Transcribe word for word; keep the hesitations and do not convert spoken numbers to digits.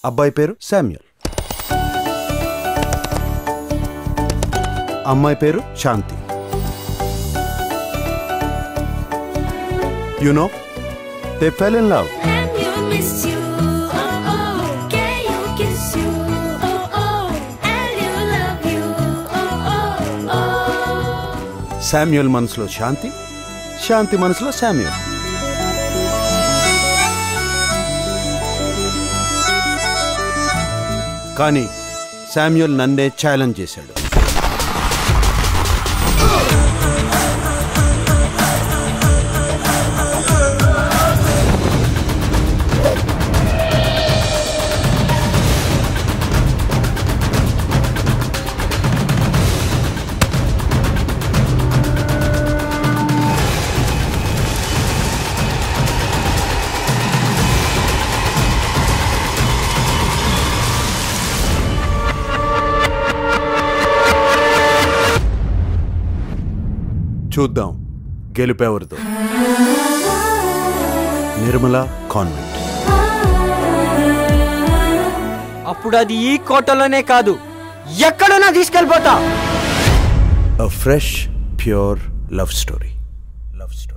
అబ్బాయి పేరు శామ్యూల్, అమ్మాయి పేరు Shanti. You know they fell in love. Samuel మనసులో శాంతి, శాంతి మనసులో శామ్యూల్. కానీ శామ్యూల్ నన్నే ఛాలెంజ్ చేశాడు. చూద్దాం గెలుపెవరిదో. నిర్మల కాన్వెంట్. అప్పుడు అది ఈ కోటలోనే కాదు, ఎక్కడైనా తీసుకెళ్ళిపోతా. A fresh, pure love story.